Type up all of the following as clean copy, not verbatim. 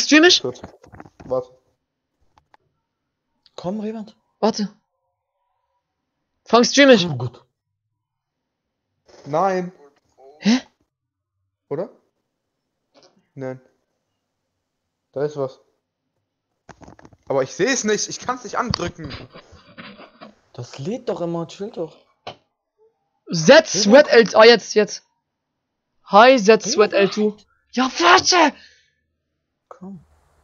stream ich? Gut. Warte. Komm, Revant. Warte. Fang stream ich. Oh gut. Nein. Hä? Oder? Nein. Da ist was. Aber ich sehe es nicht. Ich kann es nicht andrücken. Das lädt doch immer, chill doch. Z Sweat L2. Ah, jetzt. Hi, Z Sweat L2. Ja, warte! Komm.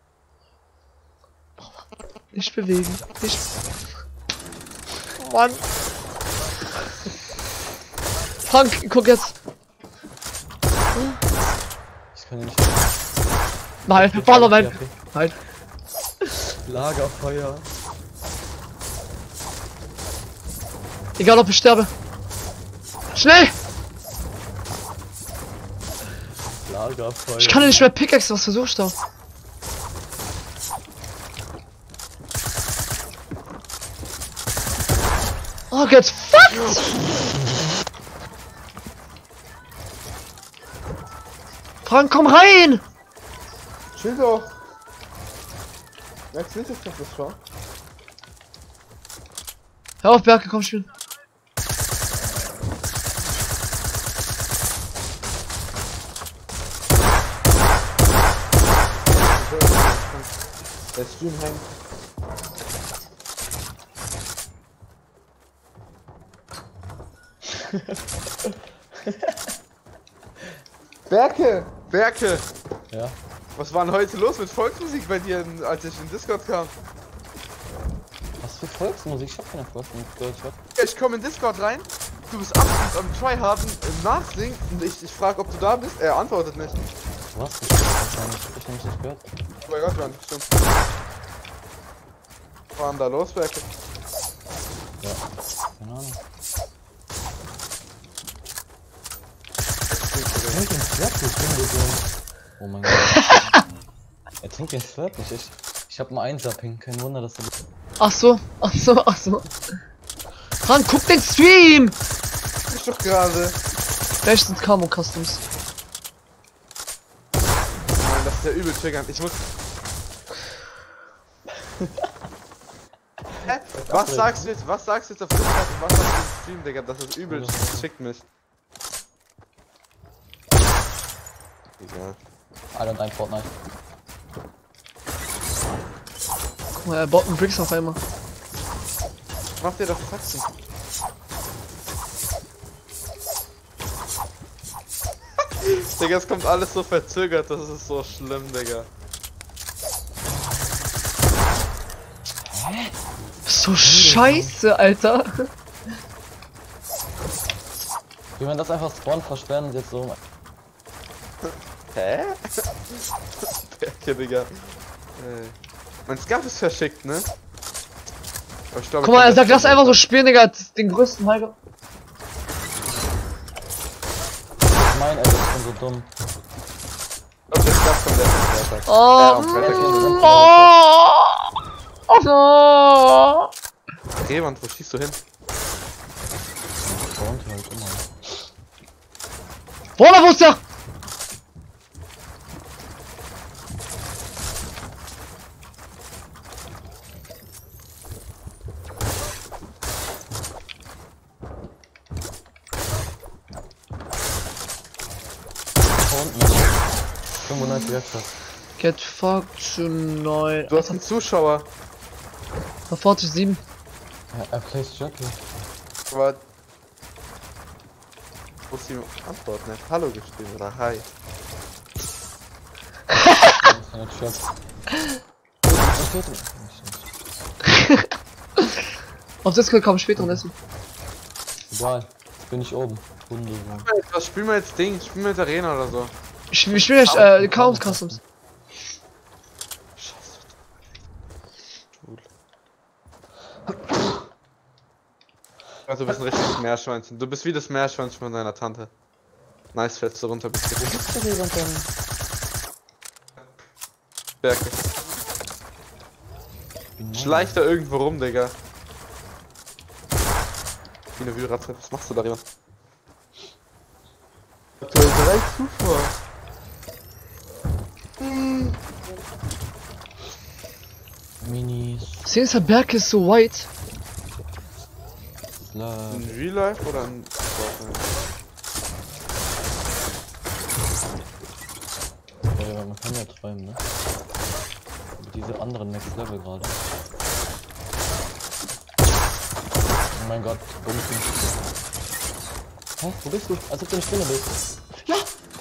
Nicht bewegen. Nicht. Mann. Frank, guck jetzt. Ich kann nicht. Nein, warte, nein. Nein. Lagerfeuer. Egal, ob ich sterbe. Schnell! Lagerfeuer. Ich kann nicht mehr Pickaxe, was versuchst du? Oh, get fucked! Frank, komm rein! Chill doch. Merkst du nicht, dass das schon? Hör auf, Berke, komm spielen. Der Stream hängt. Berke! Ja. Was war denn heute los mit Volksmusik bei dir, als ich in Discord kam? Was für Volksmusik? Ich hab keine Volksmusik gehört. Ich komme in Discord rein, du bist absolut am Tryharden im Nachsingen und ich frage, ob du da bist. Er antwortet nicht. Was? Ich hab nämlich nicht gehört. Oh mein Gott, Mann, stimmt. Was war denn da los, Berke? Ja. Keine Ahnung. Er trinkt den Slurp nicht, oh mein Gott. Er trinkt den Slurp nicht. Ich hab mal Einser-Ping. Kein Wunder, dass er. Ach so. Frank, guck den Stream! Ich doch gerade. Rechts sind Camo Customs. Nein, das ist ja übel triggernd. Ich muss. Hä? Was sagst du jetzt auf Discord und was sagst du im Stream, Digga? Das ist übel, das schickt mich. Egal. Alter, und ein Fortnite. Guck mal, er baut einen Bricks auf einmal. Macht ihr doch Faxen. Digga, es kommt alles so verzögert, das ist so schlimm, Digga. So scheiße, Alter. Wie man das einfach Spawn versperren und jetzt so. Hä? Berke, Digga. Mein Scarf ist verschickt, ne? Aber ich glaube, Guck mal, er sagt, lass einfach so spielen, Digga. Den größten Heiler. Mein Alter, ich bin so dumm. Und der Scarf kommt letzten Freitag. Oh, am Freitag kommt der oh. Rehwand, wo schießt du hin? Spawn halt immer. Wo ist der? Unten. 95 Werkstatt. Get fucked to 9. Du hast einen Zuschauer. 47. Ja, er plays Jockey. Aber. Muss die Antwort nicht Hallo geschrieben oder Hi. Keine Chat. Auf Discord kommen später und essen. Egal. Jetzt bin ich oben. Hunde. Was spielen wir jetzt Ding? Spielen wir jetzt Arena oder so? Ich spiele nicht, Chaos Customs. Scheiße. Also du bist ein richtiges Meerschweinchen. Du bist wie das Meerschweinchen von deiner Tante. Nice, fällst du runter, bist du. Wo bist du denn dann? Berke. Schleicht da irgendwo rum, Digga. Wie eine Wühlratze. Was machst du da, jemand? Aktuell 3 Zuschauer. Minis. Sehen Sie, der Berg ist so white. Slab. In Real Life oder in Fortnite? Ja, man kann ja träumen, ne? Aber diese anderen Next Level gerade. Oh mein Gott, wo bist du? Hä? Wo bist du? Als ob du nicht drin bist. Ja!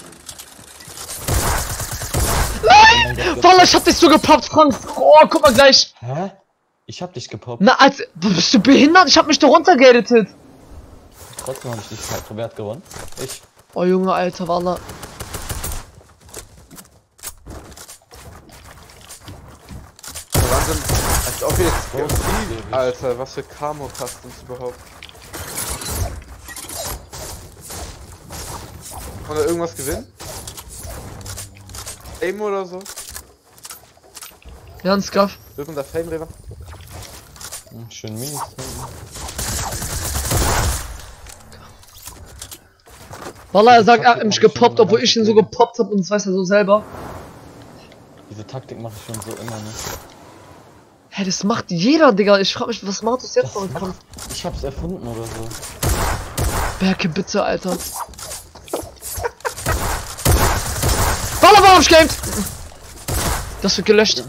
Nein! Oh Wallah, ich hab dich so gepoppt, Frank. Oh, guck mal gleich. Hä? Ich hab dich gepoppt. Na, als. Bist du behindert? Ich hab mich da runtergeeditet. Trotzdem habe ich dich halt Wert gewonnen. Ich. Oh, Junge, Alter, Wallah. Wahnsinn. Als ob jetzt. Oh, ewig. Alter, was für Camo-Customs überhaupt. Kann er irgendwas gewinnen? Fame oder so? Ja, ein Scuff. Wird unser Fame reden? Schön Minis. Wallah, er sagt, er hat mich gepoppt, obwohl ich ihn so gepoppt hab und das weiß er so selber. Diese Taktik mache ich schon so immer, ne? Hä, das macht jeder, Digga. Ich frag mich, was macht das jetzt noch? Ich hab's erfunden oder so. Berke, bitte, Alter. Wallah, warum gegamed? Das wird gelöscht.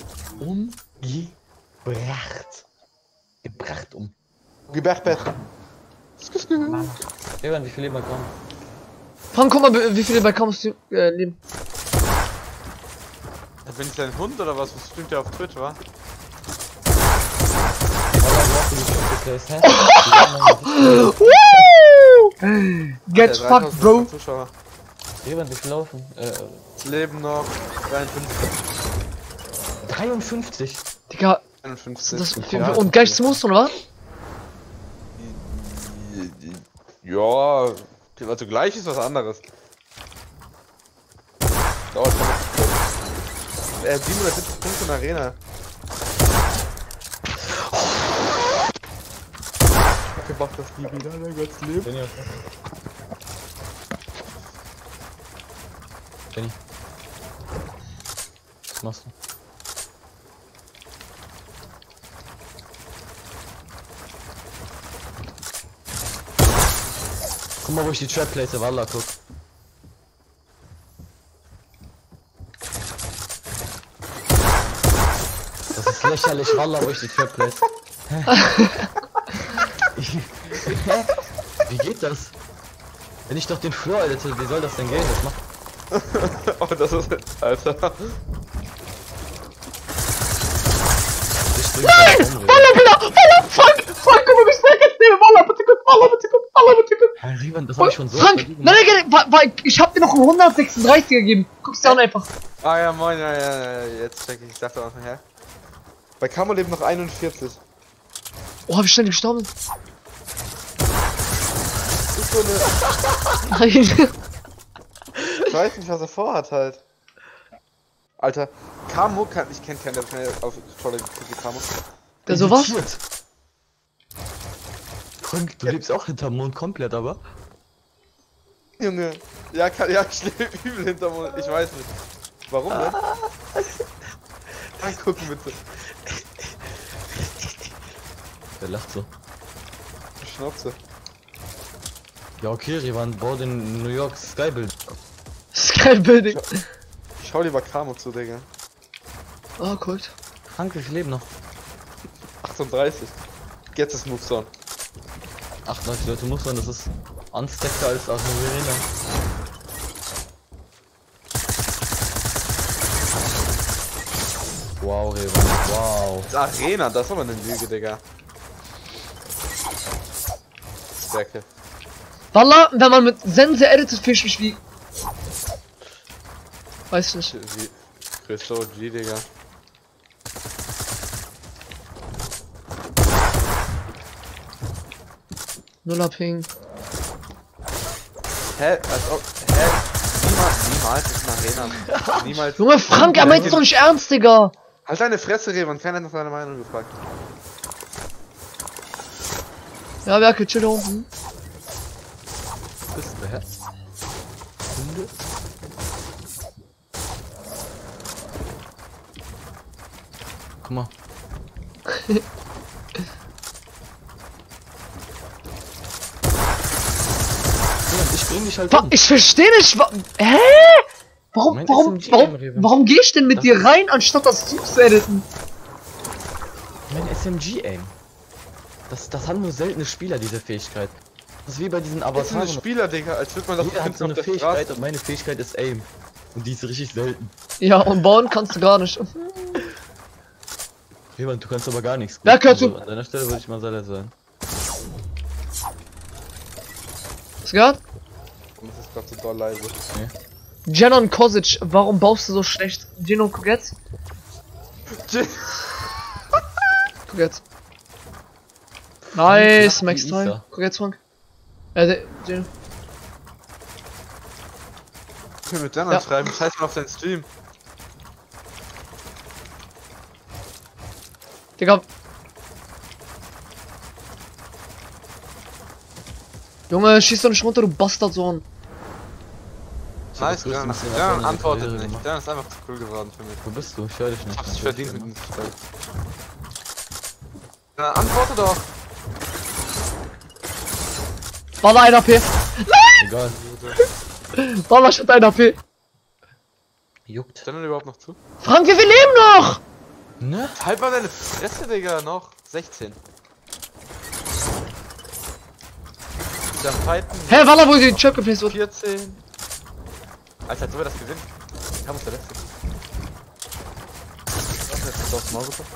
Gebracht um. Gebärpet. Evan, wie viel Leben kommen? Frank, guck mal, wie viele bei Kampf leben. Bin ich dein Hund oder was? Was stimmt ja auf Twitch, wa? Get fucked, bro. Zuschauer. Evan, wie viel laufen? Leben noch 53. 53. Digga, 51. das, Ja, und gleich zum Muster, oder was? Ja, also gleich ist was anderes. Dauert schon. 770 Punkte in Arena. Okay, macht das nie wieder, mein Gott, Leben. Benny. Was machst du? Guck mal, wo ich die Trap place, Wallah, guck. Das ist lächerlich, Wallah, wo ich die Trap place. Wie geht das? Wenn ich doch den Floor edite, wie soll das denn gehen? Das macht... Oh, das ist. Alter. Nein! Wallah, Wallah, Wallah, Frank, guck mal, wie ich Snack jetzt nehme. Wallah, bitte guck, Wallah, bitte guck, Wallah, bitte guck. Herr Rivan, das hab ich schon so... Frank, nein, ich hab dir noch einen 136er gegeben. Guck's dir an einfach. Ah ja, moin, ja, jetzt check ich dachte auch noch, hä? Bei Camo leben noch 41. Oh, wie schnell die gestorben sind. Das ist so eine. Nein. Ich weiß nicht, was er vorhat halt. Alter, Camo kann. Ich kenn keinen, der schnell auf Controller wie Camo. Der so was? Frank, du lebst auch hinterm Mond komplett, aber? Junge. Ja, ja, ich lebe übel hinterm Mond. Ich weiß nicht. Warum denn? Angucken bitte. Der lacht so. Schnauze. Ja, okay, Rivan, bau den New York Skybuild. Skybuilding. Ich schau lieber Camo zu, Digga. Oh, guckt. Frank, wie viel Leben noch? 38. Jetzt ist Moves on. 38 Leute muss man, das ist unstackter als auf der Arena. Wow, Rivan, wow. Das Arena, das ist aber eine Lüge, Digga. Stärke. Wallah, wenn man mit Sense editet, fühle ich mich wie. Weiß nicht. Wie größte OG, Digga. Nuller Ping. Hä? Als ob. Hä? Niemals ist eine Arena. Niemals. Junge, Frank, er meint's doch nicht ernst, Digga. Halt deine Fresse, Revan. Keiner hat nach deiner Meinung gefragt. Ja, Werke, chill da unten. Bist du, hä? Hunde? Guck mal, Ich bring dich halt Ich verstehe nicht, hä? Warum, Mein warum, SMG warum, Reven. warum geh ich denn mit dir rein, anstatt das zu editen? Mein SMG-Aim. Das haben nur seltene Spieler, diese Fähigkeit. Das ist wie bei diesen Das ist ein Avataren. Spieler, Digga, als würde man das Jeder hat finden so auf eine der Fähigkeit Straße. und meine Fähigkeit ist Aim. Und die ist richtig selten. Ja, und bauen kannst du gar nicht. Jemand, du kannst aber gar nichts. Wer gehört zu- An deiner Stelle würde ich mal Salah sein. Hast du gehört? Und das ist gerade so doll leise. Jenon Kosic, warum baust du so schlecht? Jenon, guck jetzt. Guck jetzt. Nice, Max Wie 3. Isa. Guck jetzt, Frank. Jenon. Ich will mit Jan Ja. schreiben, scheiß mal auf deinen Stream. Digga. Junge, schieß doch nicht runter, du Bastardsohn. Nice, größten Jan. Szene Jan von der antwortet Karriere nicht. gemacht. Jan ist einfach zu cool geworden für mich. Wo bist du? Ich höre dich nicht. Ich hab's verdient mit dem Spiel. Jan, antworte doch. Walla, 1 AP. Egal. Walla, statt 1 AP. Juckt. Ist der denn überhaupt noch zu? Frank, wie viel leben noch? Ne? Halt mal deine Fresse, Digga, noch. 16. Wieder fighten. Hä, Walla, wo die Trap geplaced wurde? 14. Alter, als ob wir das gewinnen. Kam uns der Letzte. Was ist jetzt aufs Maul gekommen?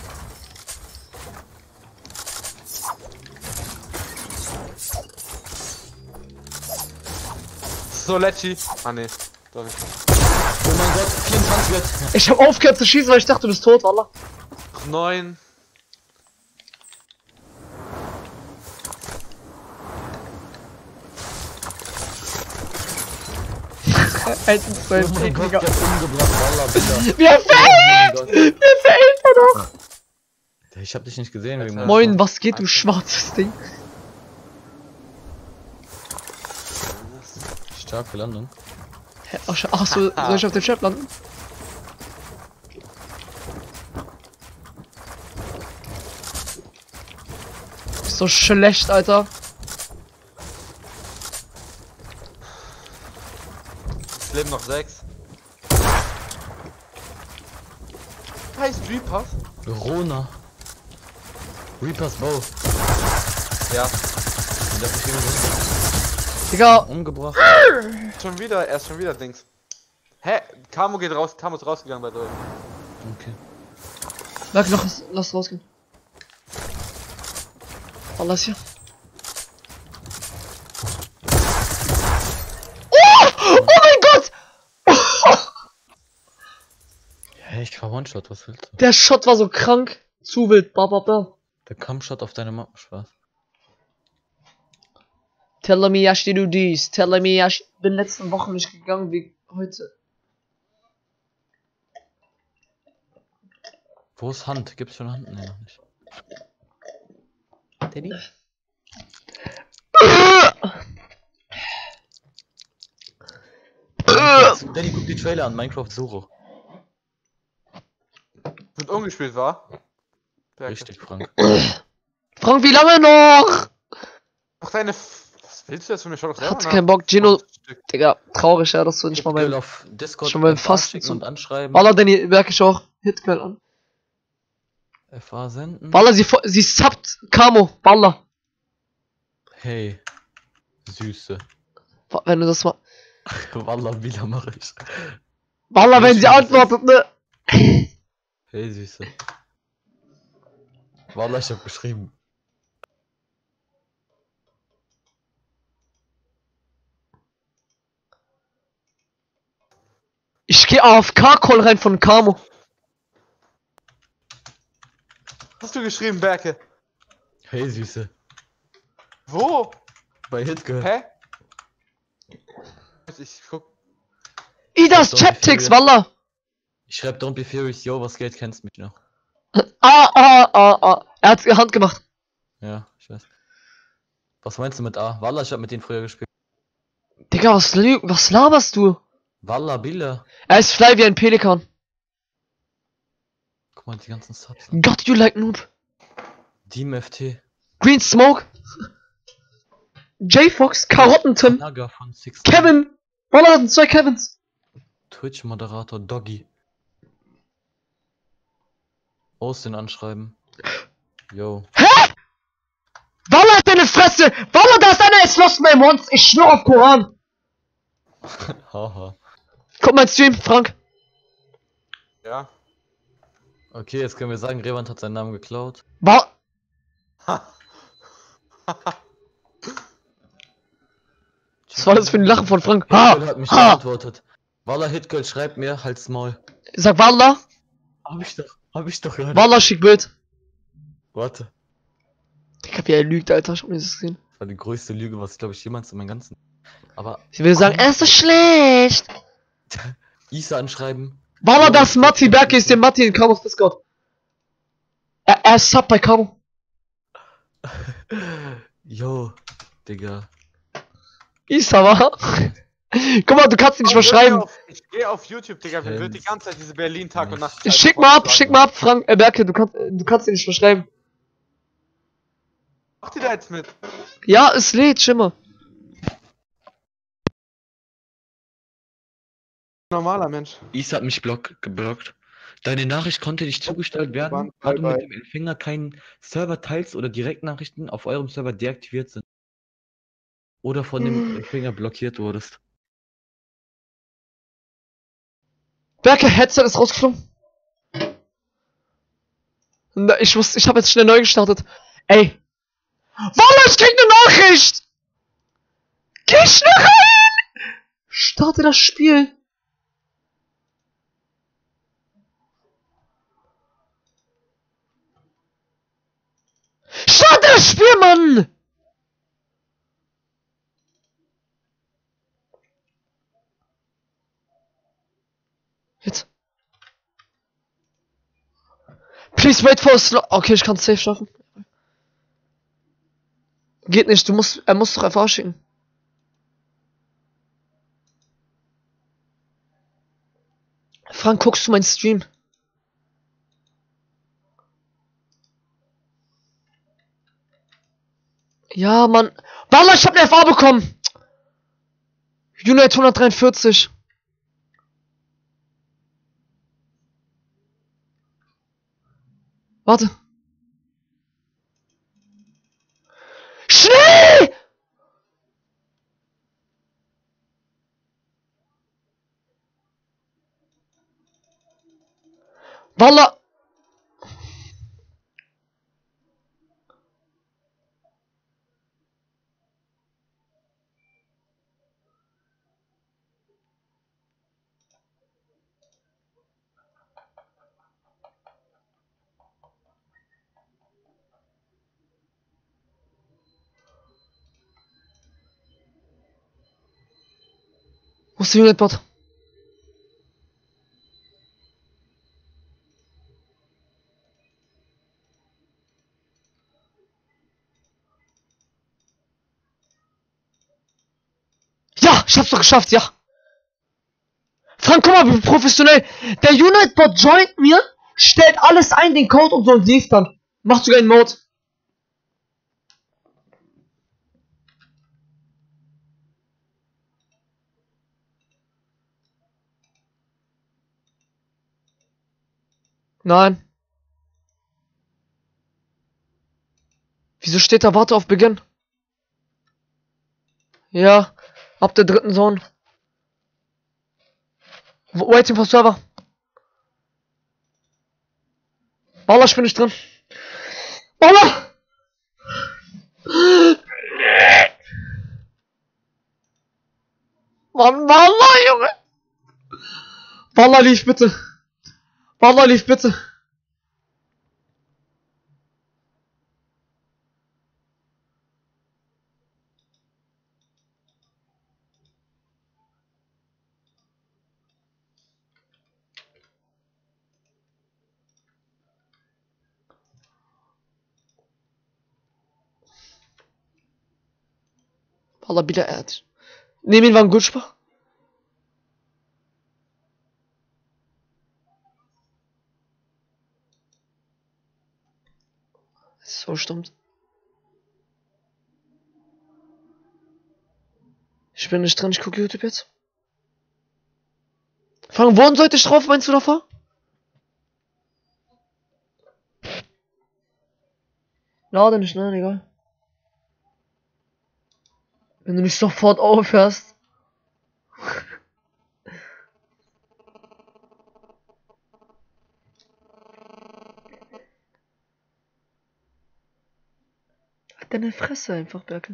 So, Lecci. Ah, ne. Doch nicht. Oh mein Gott, 24 wird. Ich hab aufgehört zu schießen, weil ich dachte, du bist tot, Walla. 9. Alter, so ein Oh mein Gott, Digga. der hat umgebracht, Wallah, bitte. Wie er Oh fällt! mein Gott. Wie fällt er doch? Ich hab dich nicht gesehen wegen meinem Moin, was geht, du schwarzes Ding? Starke Landung. Hä, ach so, soll ich auf den Trap landen? Ist so schlecht, Alter. Es leben noch 6. Heißt Reapers? Rona. Reapers Bow. Ja. Und der hat mich wieder Digga, umgebracht. Schon wieder, er ist schon wieder Dings. Hä? Camo geht raus, Camo ist rausgegangen bei dir. Okay. Merk noch, lass rausgehen. Alles hier. Oh mein Gott! Hey, ich war One-Shot, was willst du? Der Shot war so krank. Zu wild. Der Kampfshot auf deine Mappe, Spaß. Tell me, Yashi, du dies. Tell me, Yashi. Bin letzten Wochen nicht gegangen wie heute. Wo ist Hand? Gibt's schon Hand? Nee, noch nicht. Teddy? Daddy, guck die Trailer an, Minecraft Suro. Wird umgespielt, war? Richtig, Frank. Frank, wie lange noch? Ach, was willst du jetzt von mir? Schau doch selber Hat nach. keinen Bock, Gino. Stück. Digga, traurig, ja, dass du nicht mal Girl beim. auf Discord schon beim FA Fasten schicken zum- und anschreiben. Walla, Danny, merke ich auch. Hitgirl an. FA senden. Walla, sie subbt Camo. Walla. Hey. Süße. Wenn du das mal. Wallah, wieder mache ich. Walla, wenn sie antwortet, ne? Hey, Süße. Wallah, ich hab geschrieben. Ich geh AFK-Call rein von Camo. Hast du geschrieben, Berke? Hey, Süße. Wo? Bei Hitgirl. Hä? Ich guck. Idas Chaptics, Walla. Ich schreib Don't be furious, yo, was geht, kennst mich noch. Er hat Hand gemacht. Ja, ich weiß. Was meinst du mit A? Wallah, ich hab mit denen früher gespielt. Digga, was laberst du? Wallah, Billa. Er ist fly wie ein Pelikan. Guck mal, die ganzen Subs. God, you like noob. Team FT. Green Smoke. J-Fox, Karottenton, Naga von 6. Kevin. Wallah, das sind 2 Kevins. Twitch-Moderator Doggy. Austin anschreiben. Yo. Hä? Wallah, deine Fresse. Wallah, da ist einer, ist Lost My Mons. Ich schwör auf Koran. Haha. Guck mein Stream, Frank. Ja. Okay, jetzt können wir sagen, Revant hat seinen Namen geklaut. Was war das für ein Lachen von Frank? Hitgirl hat mich Ha! geantwortet. Wallah, Hitgirl schreibt mir, halt's Maul. Sag Wallah. Hab ich doch gerade. Wallah, schick Bild. Warte. Digga, wie er lügt, Alter. Ich hab nicht gesehen. Das war die größte Lüge, was ich glaube ich jemals in meinem ganzen. Aber Ich will sagen, er ist so schlecht. Isa anschreiben. Wallah, das Matti Berke ist der Matti in Carbos Discord. Er ist Sub bei Carbo. Yo, Digga. Isa, wa? Guck mal, du kannst ihn nicht mal schreiben. Ich geh auf YouTube, Digga. Mir wird die ganze Zeit diese Berlin-Tag- und Nacht. Schick mal ab, Frank, Berke, du kannst ihn nicht mal schreiben. Macht die da jetzt mit? Ja, es lädt, Schimmer. Normaler Mensch. Isa hat mich geblockt. Deine Nachricht konnte nicht zugestellt werden, da du mit dem Empfänger keinen Server-Teils oder Direktnachrichten auf eurem Server deaktiviert sind. Oder von dem Empfänger blockiert wurdest. Berke, Headset ist rausgeflogen. Ich hab jetzt schnell neu gestartet. Ey. Wallah, ich krieg ne Nachricht! Geh schnell rein! Starte das Spiel. Starte das Spiel, Mann! Jetzt. Please wait for a slot. Okay, ich kann safe schaffen. Geht nicht, er muss doch FA schicken. Frank, guckst du meinen Stream? Ja, Mann. Wallah, ich hab eine FA bekommen. Unite 143. Warte. Schnell! Wallah. Wo ist der Unit-Bot? Ja, ich hab's doch geschafft, ja. Frank, guck mal, wie professionell. Der Unite-Bot joint mir, stellt alles ein, den Code und so und lief dann. Macht sogar einen Mode. Nein. Wieso steht da Warte auf Beginn? Ja, ab der 3. Zone. Waiting for Server. Wallah, ich bin nicht drin. Wallah! Mann, Wallah, Junge! Wallah, lief bitte. Wallah, lief bitte. Wallah, wieder Erd. Nehmen ihn, war ein Gutspar. So stimmt. Ich bin nicht drin, ich gucke YouTube jetzt. Fangen worden sollte ich drauf, meinst du davor? Lade nicht, ne, egal. Wenn du nicht sofort aufhörst. Halt deine Fresse einfach, Berkel.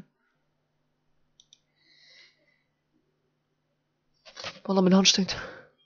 Wallah, meine Hand stinkt.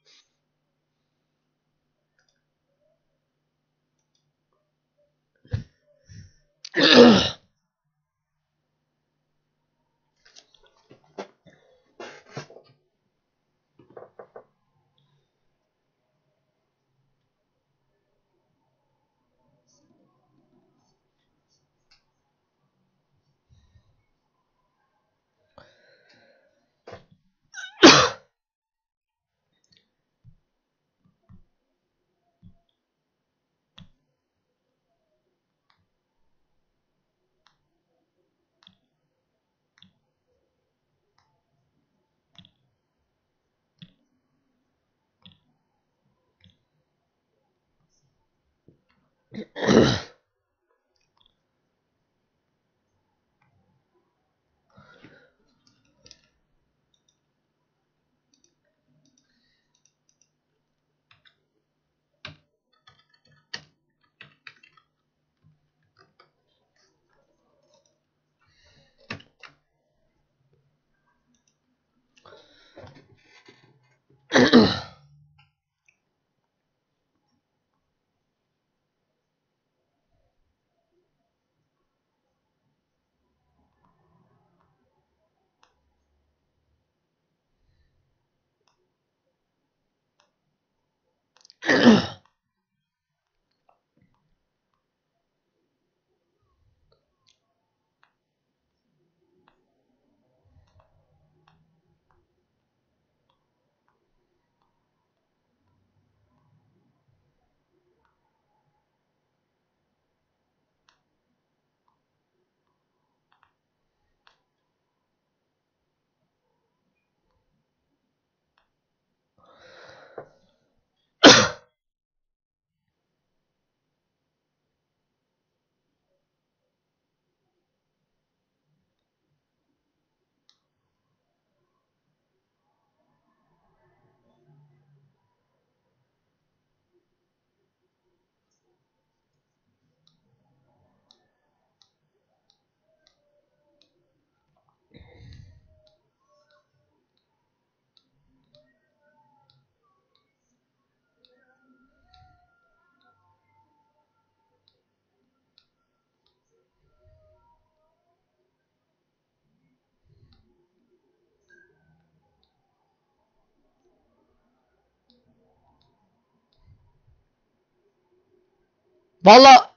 Wallah,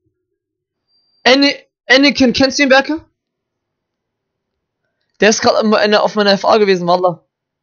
Anakin, kennst du den Berke? Der ist gerade auf meiner FA gewesen, Wallah.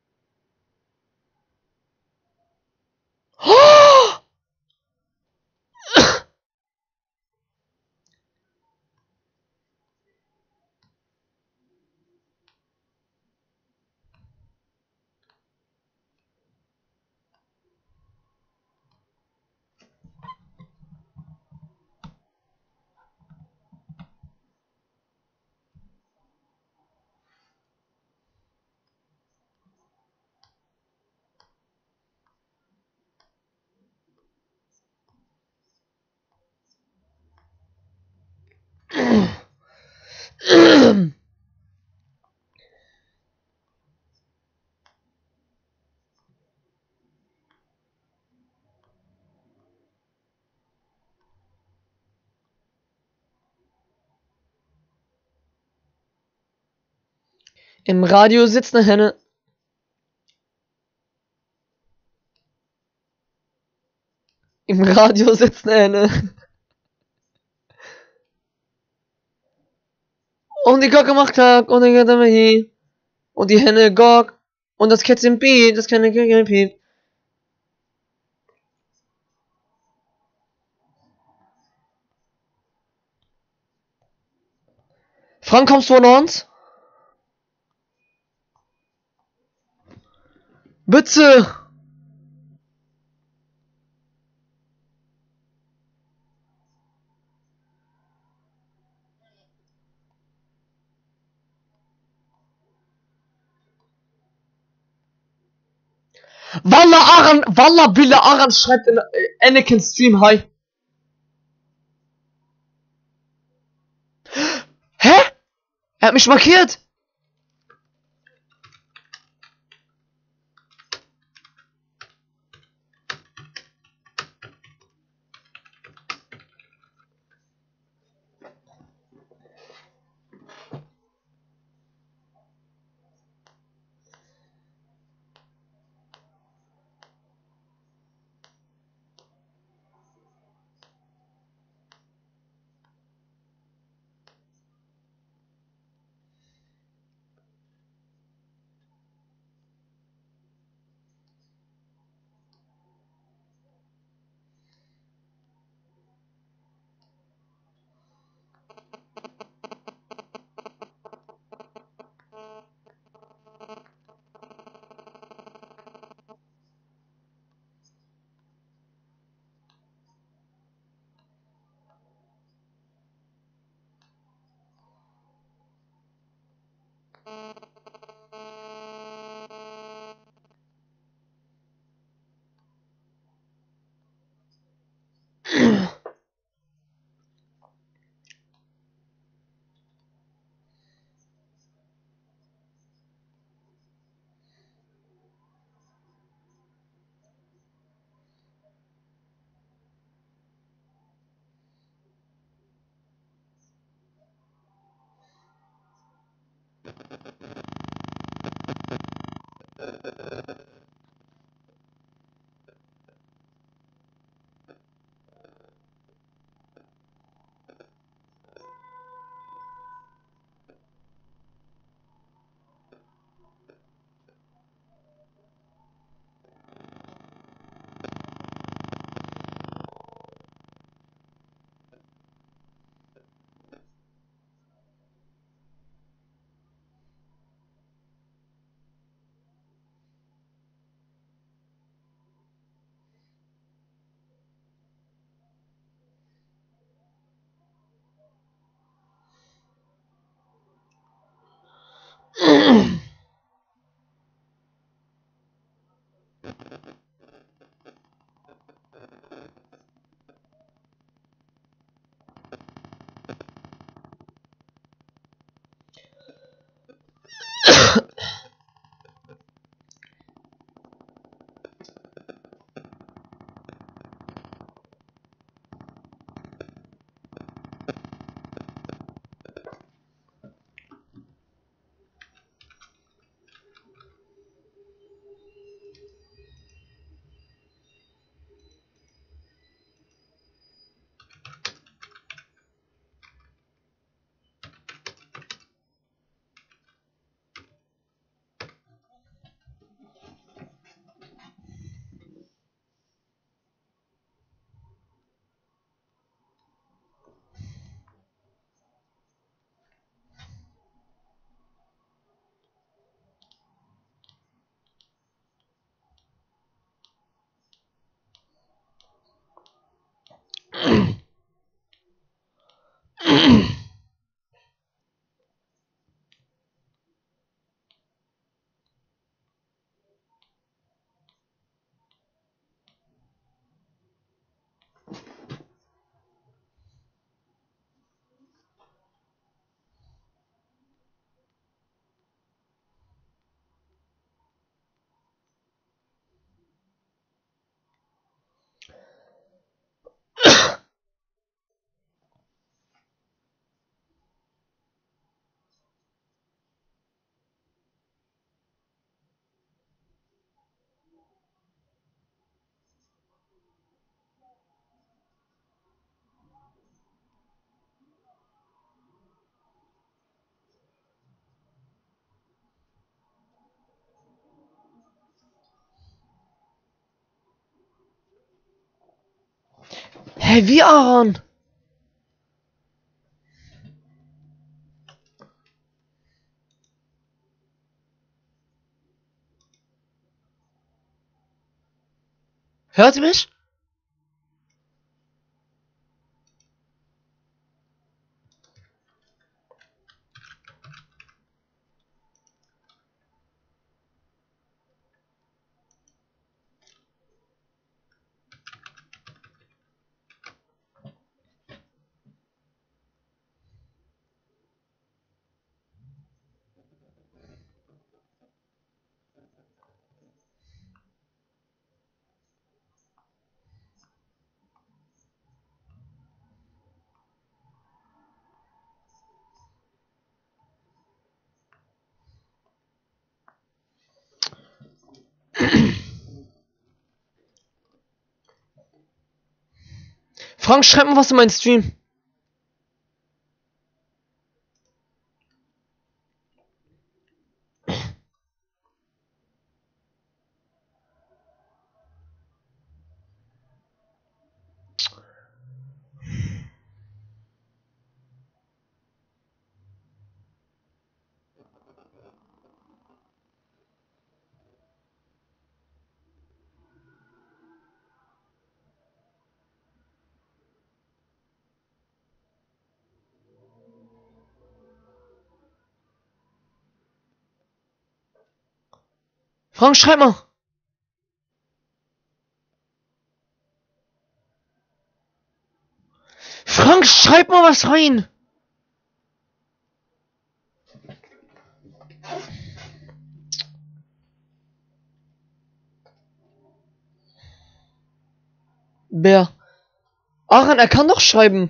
Im Radio sitzt eine Henne. Im Radio sitzt eine Henne. Und die Glocke macht Klack und die geht immer hin. Und die Henne gock. Und das Kätzchen piept, das kleine Kätzchen piept. Frank, kommst du an uns? Bitte! Wallah Billah Aran schreibt in Anakin Stream Hi. Hä? Er hat mich markiert. Hä, wie Aaron? Hört ihr mich? Frank, schreib mal was in meinen Stream. Frank, schreib mal. Frank, schreib mal was rein. Bär. Aaron, er kann doch schreiben.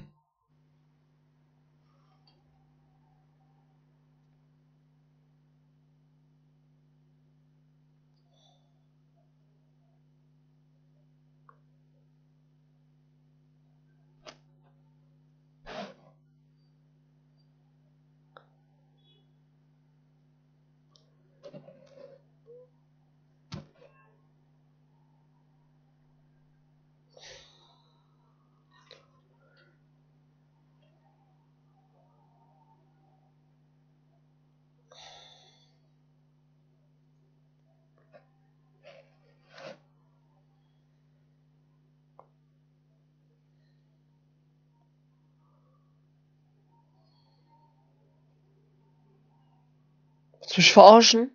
Willst du mich verarschen?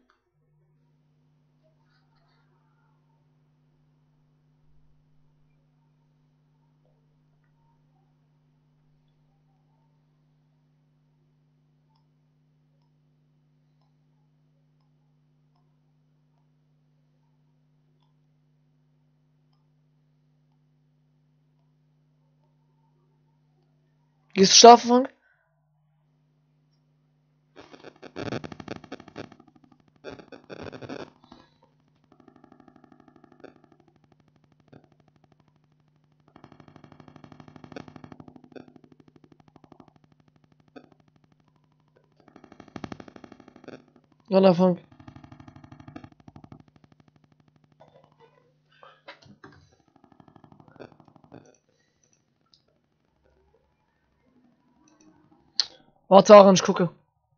Gehst du schlafen, Frank? Ja, Frank. Warte, Aaron, ich gucke.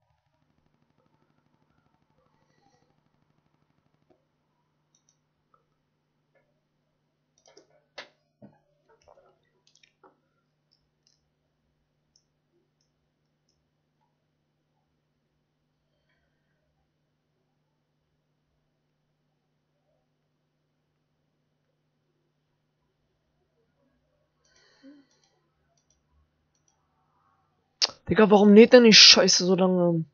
Digga, warum lädt denn die Scheiße so lange?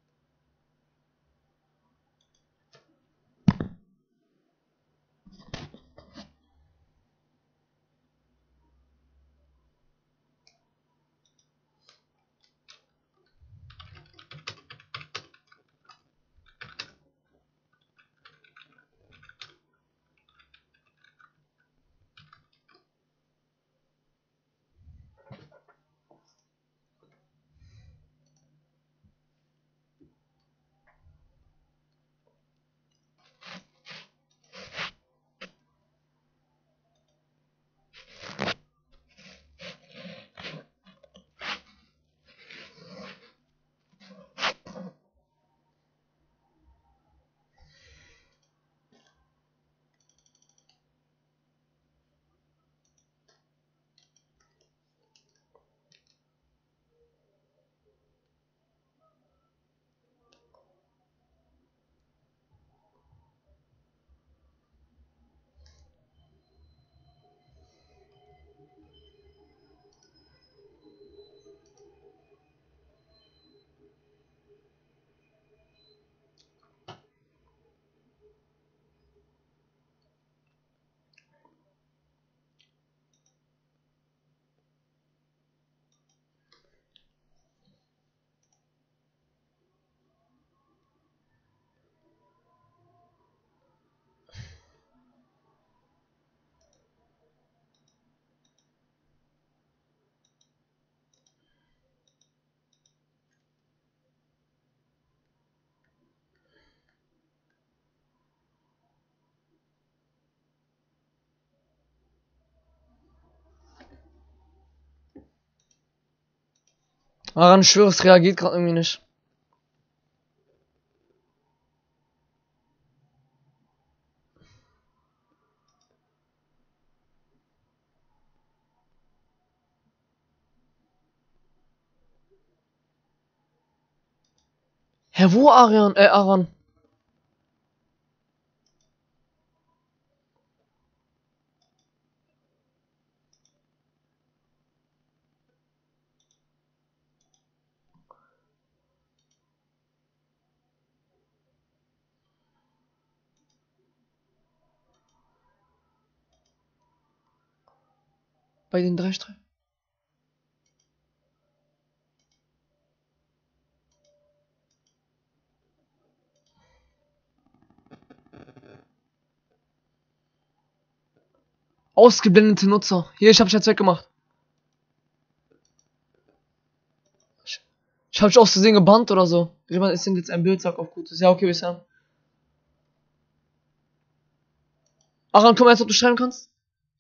Aran, ich schwöre, es reagiert gerade irgendwie nicht. Herr, wo Arian? Aran. Bei den 3 Streifen. Ausgeblendete Nutzer. Hier, ich hab dich jetzt weggemacht. Ich hab dich aus Versehen gebannt oder so. Jemand ist jetzt ein Bild, sag auf Gutes. Ja, okay, bis dann. Aran, komm jetzt, ob du schreiben kannst.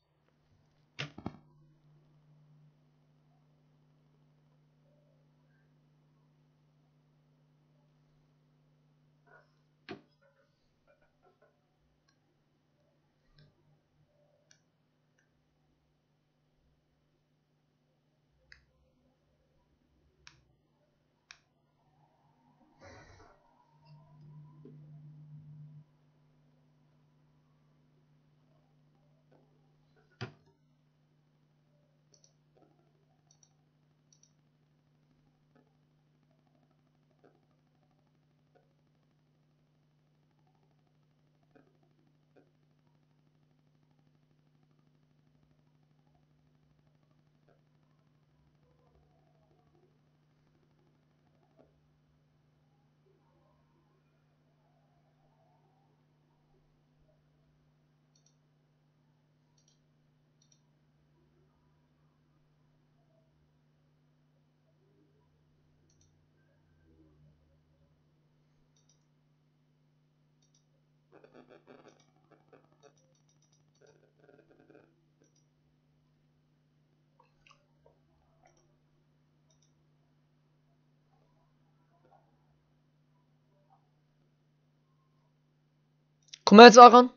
Komm jetzt, Aran.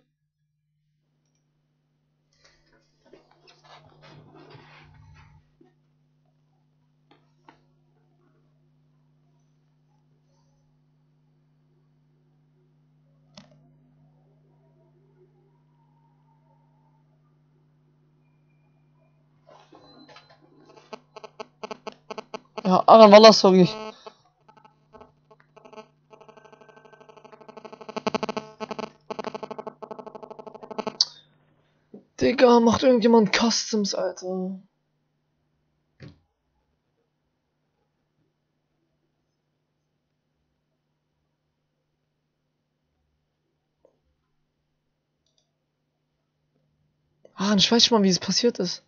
Ja, Aran, Wallah, sorry. Digga, macht irgendjemand Customs, Alter. Aran, ich weiß nicht mal, wie es passiert ist.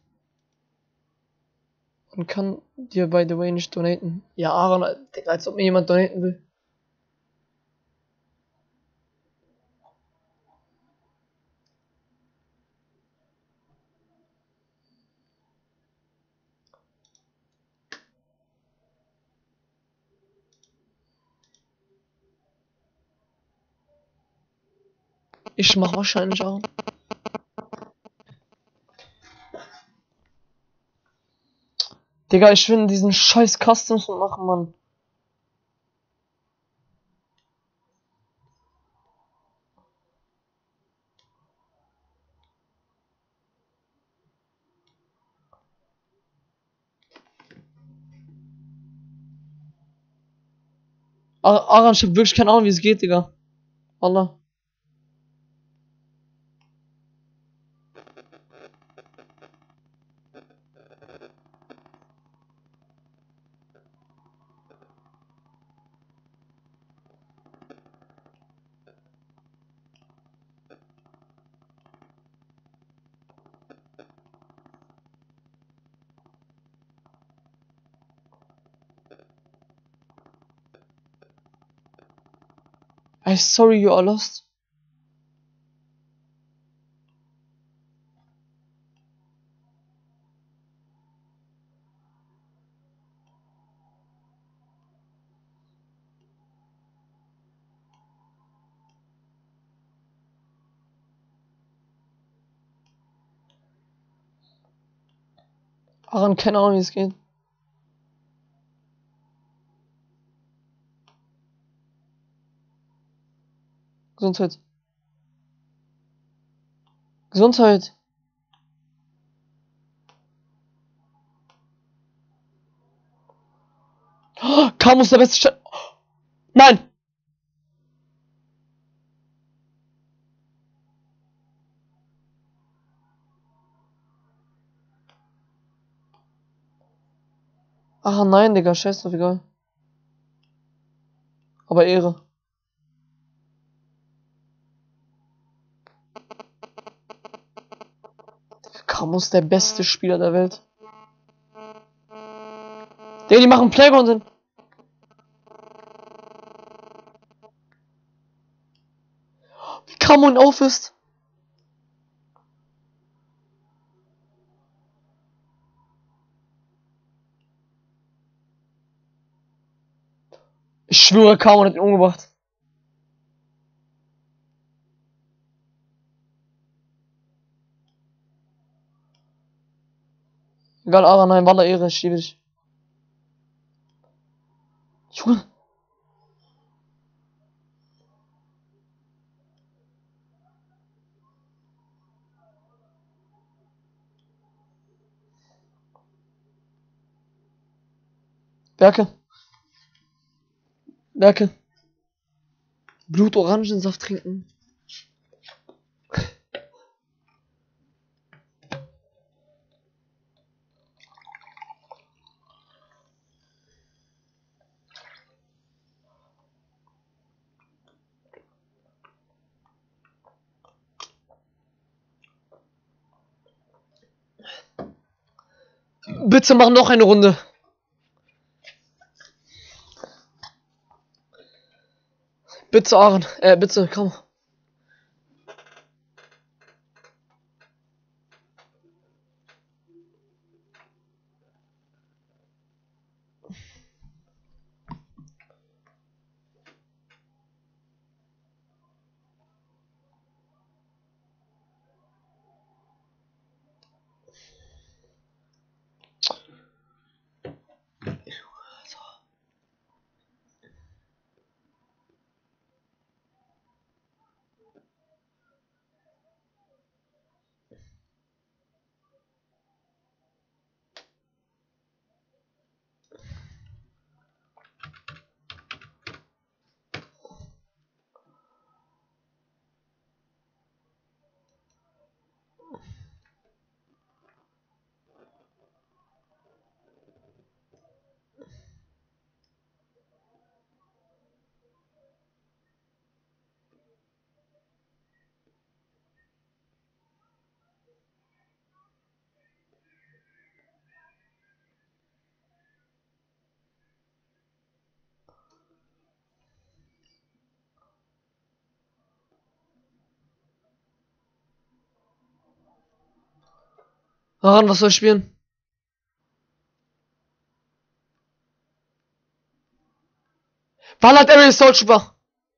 Und kann dir, by the way, nicht donaten. Ja, Aran, Digga, als ob mir jemand donaten will. Ich mach wahrscheinlich auch. Digga, ich will diesen scheiß Customs machen, Mann. Aran, ich hab wirklich keine Ahnung, wie es geht, Digga. Wallah. I'm sorry you are lost. Aran, keine Ahnung, wie es geht. Gesundheit. Gesundheit. Oh, Camo ist der beste Nein! Ach nein, Digga, scheiß drauf, egal. Aber Ehre. Camo ist der beste Spieler der Welt. Die machen Playground hin. Wie Camo ihn auf ist. Ich schwöre, Camo hat ihn umgebracht. Egal, Ara, nein, Walla Ehre, ich liebe dich. Junge. Werke. Werke. Blutorangensaft trinken. Bitte mach noch eine Runde. Bitte, Aaron. Bitte, komm. Aaron, was soll ich spielen? Ballard Area Assault Trooper.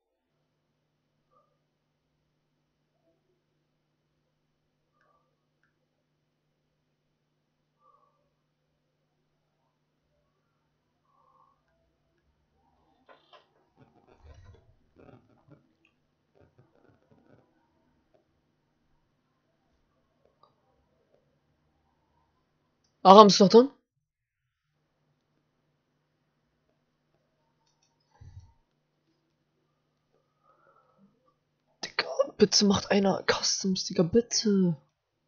Aram ist noch drin? Digga, bitte macht einer Customs, Digga, bitte.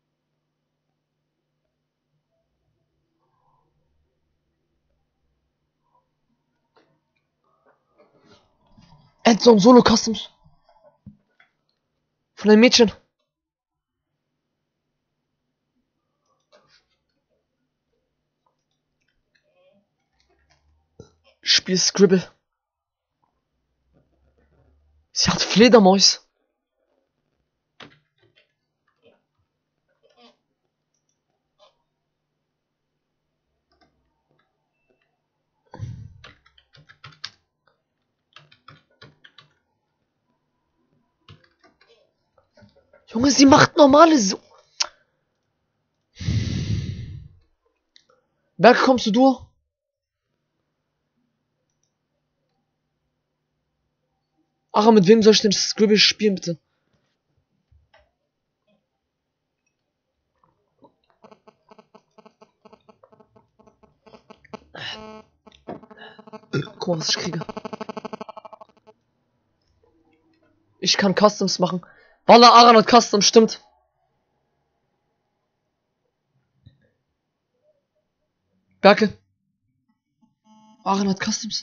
Endzone Solo Customs. Von einem Mädchen. Spiel Scribble. Sie hat Fledermaus. Junge, sie macht normale so. Berke, kommst du durch? Ach, mit wem soll ich denn Scribble spielen, bitte? Guck mal, was ich kriege. Ich kann Customs machen. Wallah, Aran hat Customs, stimmt. Berke. Aran hat Customs.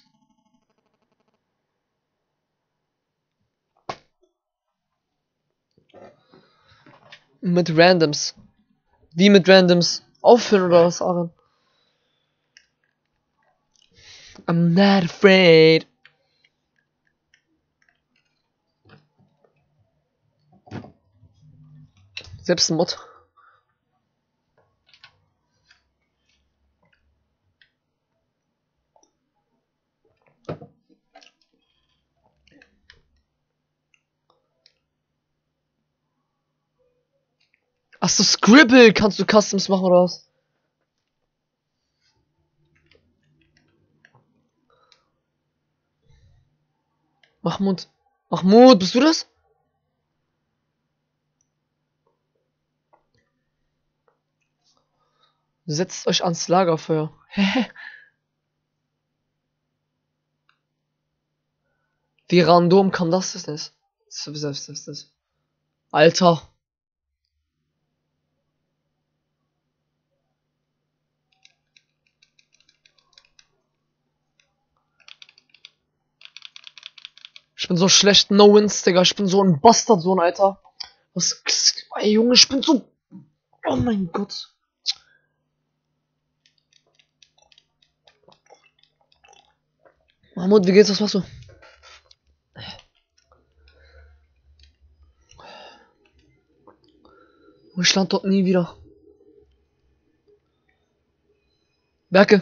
Mit Randoms. Wie mit Randoms? Auffüllen oder was, Aran? I'm not afraid. Selbst ein Mod. Achso, Scribble kannst du Customs machen oder was? Mahmoud. Mahmoud, bist du das? Setzt euch ans Lagerfeuer. Wie random kann das denn? Das. Alter. Ich bin so schlecht, No-Wins, Digga. Ich bin so ein Bastardsohn, Alter. Was? Ey, Junge, ich bin so... Oh mein Gott. Mahmoud, wie geht's? Was machst du? Ich land dort nie wieder. Berke.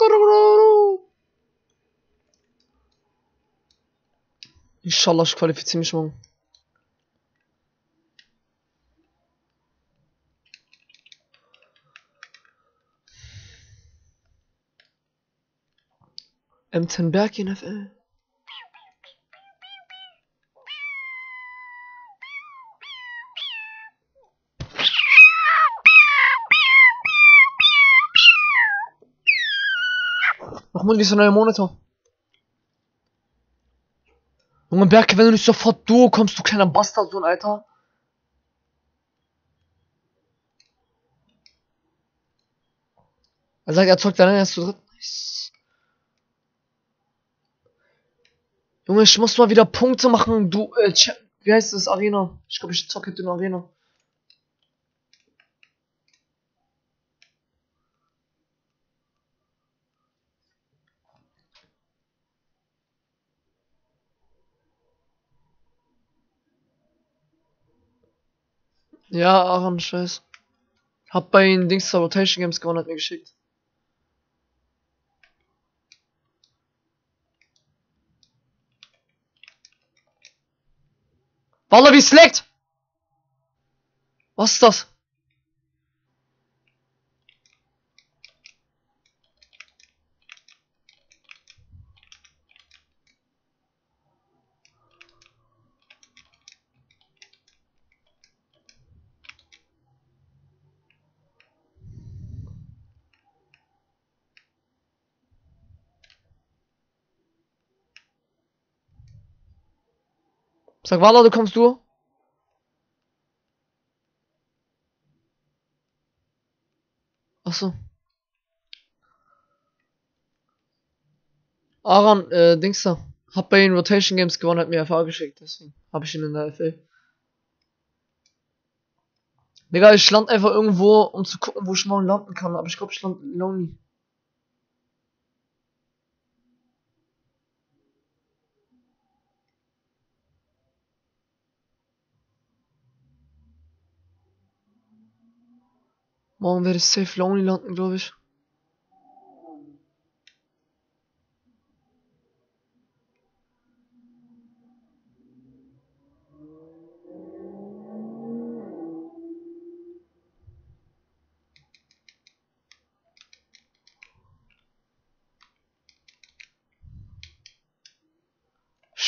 Inshallah, ich qualifiziere mich morgen. M10 Berke in FL. Mahmoud, wie ist der neue Monitor? Junge Berke, wenn du nicht sofort durchkommst, du kleiner Bastardsohn, Alter. Er sagt, er zockt dann erst zu dritt. Nice. Junge, ich muss mal wieder Punkte machen. Du, wie heißt das? Arena. Ich glaube, ich zocke in Arena. Ja, Aaron, scheiß. Hab bei den Dings Rotation Games gewonnen, hat mir geschickt. Wallah, wie slackt! Was ist das? Sag, Wallah, du kommst du? Achso. Aaron, Dings da. Hab bei den Rotation Games gewonnen, hat mir FA geschickt, deswegen hab ich ihn in der FL. Digga, ich land einfach irgendwo, um zu gucken, wo ich morgen landen kann, aber ich glaube, ich land lonely. Morgen werde ich safe lonely landen, glaube ich.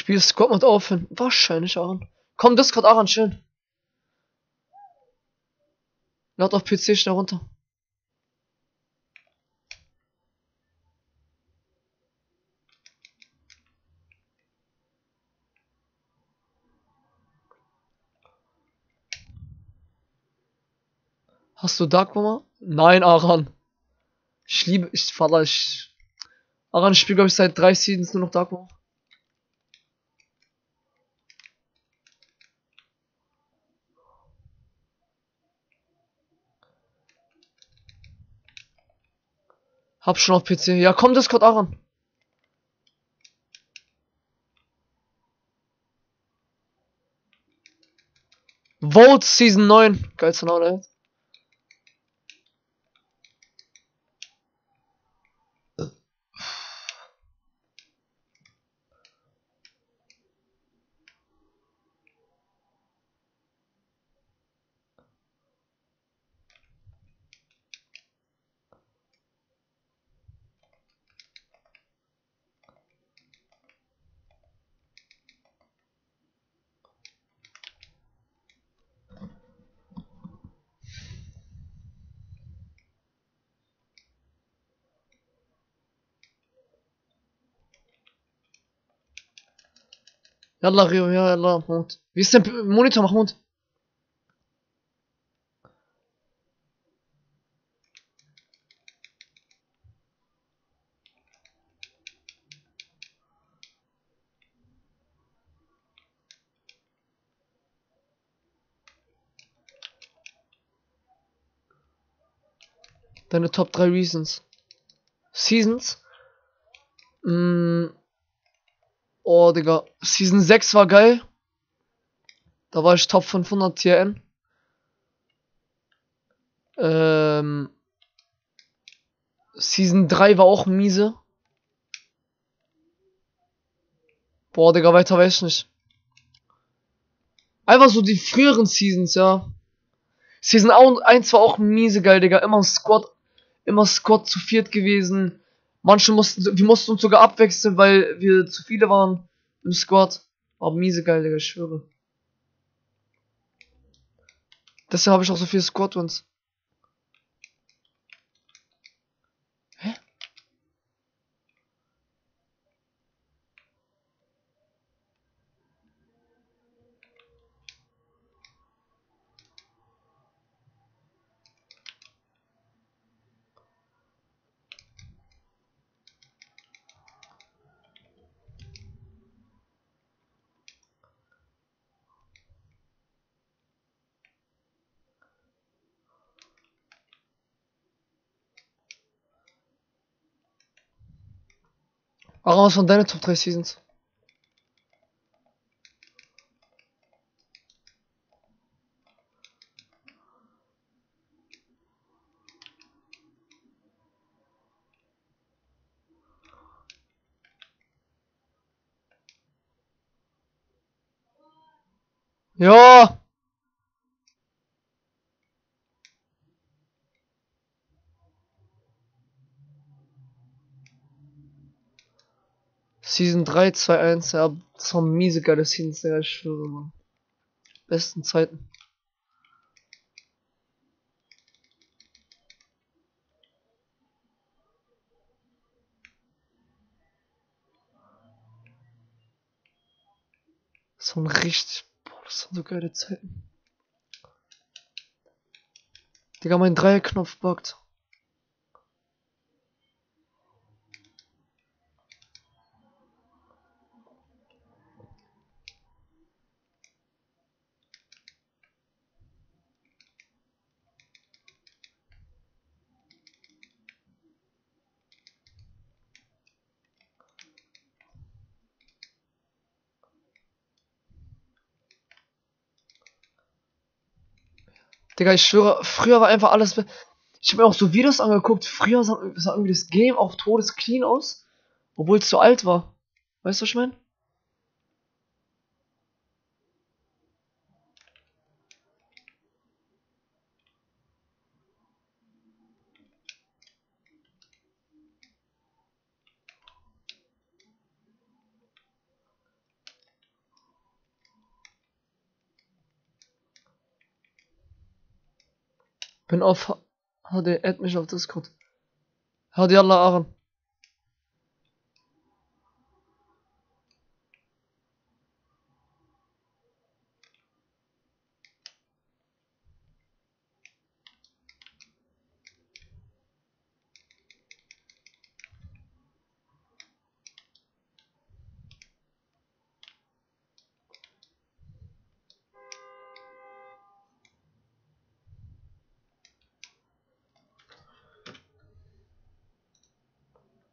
Spiel Squad Mode aufhören. Wahrscheinlich, Aaron. Komm, Discord, Aaron, schön. Laut auf PC schnell runter. Hast du Dark Mama? Nein, Aaron. Aaron, ich spiele, glaube ich, seit 3 Seasons nur noch Dark Mama. Hab schon auf PC. Ja, komm, Discord, Aaron. Vote Season 9. Geilster Name, ey. Yalla, Rio, ja, yalla, Mahmoud. Wie ist dein Monitor, Mahmoud? Deine Top 3 Reasons. Seasons? Oh, Digga. Season 6 war geil. Da war ich Top 500 TN. Season 3 war auch miese. Boah, Digga, weiter weiß ich nicht. Einfach so die früheren Seasons, ja. Season 1 war auch miese geil, Digga. Immer Squad zu viert gewesen. Wir mussten uns sogar abwechseln, weil wir zu viele waren im Squad. Aber miese geil, Digga, ich schwöre. Deshalb habe ich auch so viele Squad-Wins. Hä? Warum was von deinen Top 3 Seasons? Ja! Season 3, 2, 1, ja, das waren miese geile Seasons, Digga, ich schwöre, Mann. Besten Zeiten. Das waren richtig, boah, das waren so geile Zeiten. Digga, mein Dreierknopf buggt. Digga, ich schwöre, früher war einfach alles. Ich habe mir auch so Videos angeguckt. Früher sah irgendwie das Game auf Todes clean aus, obwohl es so alt war. Weißt du, was ich meine? Bin auf HD, add mich auf Discord. Hadi Allah, Aaron.